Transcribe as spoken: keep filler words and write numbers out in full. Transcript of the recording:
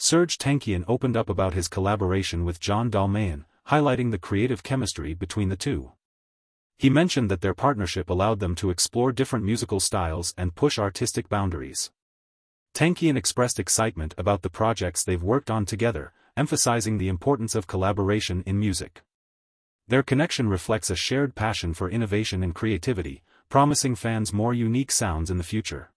Serj Tankian opened up about his collaboration with Dolmayan, highlighting the creative chemistry between the two. He mentioned that their partnership allowed them to explore different musical styles and push artistic boundaries. Tankian expressed excitement about the projects they've worked on together, emphasizing the importance of collaboration in music. Their connection reflects a shared passion for innovation and creativity, promising fans more unique sounds in the future.